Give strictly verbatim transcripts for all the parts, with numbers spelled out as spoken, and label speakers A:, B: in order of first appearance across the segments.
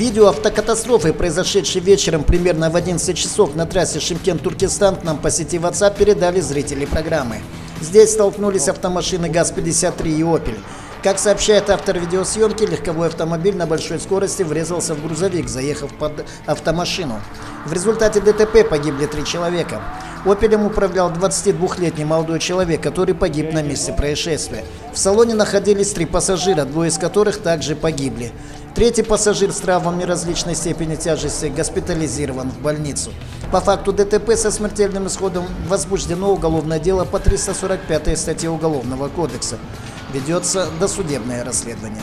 A: Видео автокатастрофы, произошедшей вечером примерно в одиннадцать часов на трассе Шымкент-Туркестан, нам по сети WhatsApp передали зрители программы. Здесь столкнулись автомашины ГАЗ пятьдесят три и «Опель». Как сообщает автор видеосъемки, легковой автомобиль на большой скорости врезался в грузовик, заехав под автомашину. В результате ДТП погибли три человека. «Опелем» управлял двадцатидвухлетний молодой человек, который погиб на месте происшествия. В салоне находились три пассажира, двое из которых также погибли. Третий пассажир с травмами различной степени тяжести госпитализирован в больницу. По факту ДТП со смертельным исходом возбуждено уголовное дело по триста сорок пятой статье Уголовного кодекса. Ведется досудебное расследование.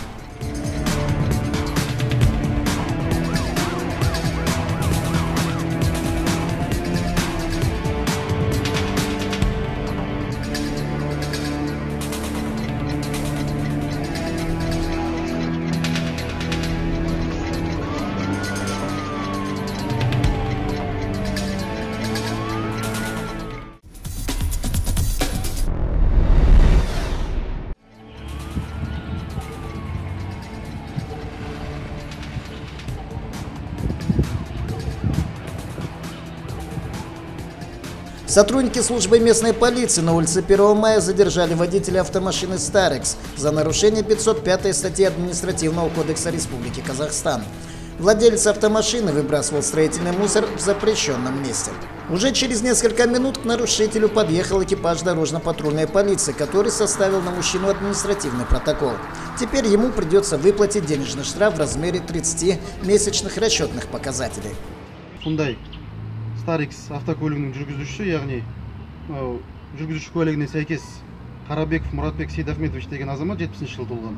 A: Сотрудники службы местной полиции на улице первого мая задержали водителя автомашины «Старекс» за нарушение пятьсот пятой статьи Административного кодекса Республики Казахстан. Владелец автомашины выбрасывал строительный мусор в запрещенном месте. Уже через несколько минут к нарушителю подъехал экипаж дорожно-патрульной полиции, который составил на мужчину административный протокол. Теперь ему придется выплатить денежный штраф в размере тридцати месячных расчетных показателей.
B: Старекс автокөлігінің жүргізушісі, яғни жүргізуші куәлігіне сәйкес Қарабеков Мұратбек Сейдахметович деген азамат жетпісінші жылы туылған.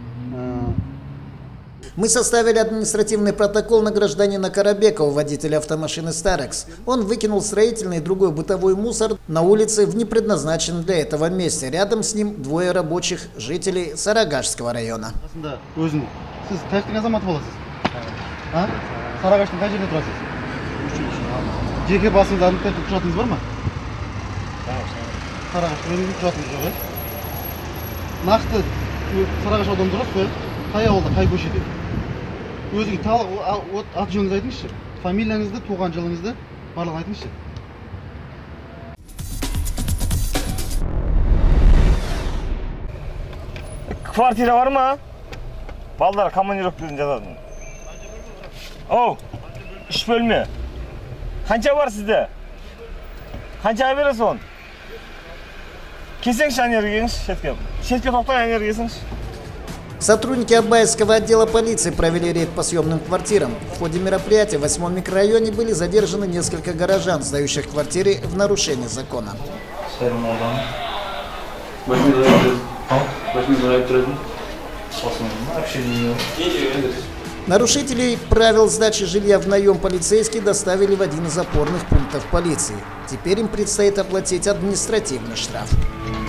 A: Мы составили административный протокол на гражданина Карабекова, водителя автомашины «Старекс». Он выкинул строительный и другой бытовой мусор на улице в непредназначенном для этого месте. Рядом с ним двое рабочих жителей Сарыағашского района.
B: Жеке басыңызды анықтайтын құжатыңыз бар ма? Сарыағаш менің құжатыңыз жоқ, е? Нақты Сарыағаш ауданы тұрасыз ғой? Қай ауылда, қай көшеде? Өзіңіз талық аты жөніңізді айтыңызшы. Фамилияңызды, туған жылыңызды барлығын айтыңызшы.
C: Квартира бар ма? Балдар командировкадан жазатын. Оу, үш бөлме. Қанша бар сізде? Қанша бересіз оны? Кесеңші энергияңыз шетке. Шетке тоқтай энергиясыңыз.
A: Сотрудники Абаевского отдела полиции провели рейд по съемным квартирам. В ходе мероприятия в восьмом микрорайоне были задержаны несколько горожан, сдающих квартиры в нарушение закона. Нарушителей правил сдачи жилья в наем полицейские доставили в один из опорных пунктов полиции. Теперь им предстоит оплатить административный штраф.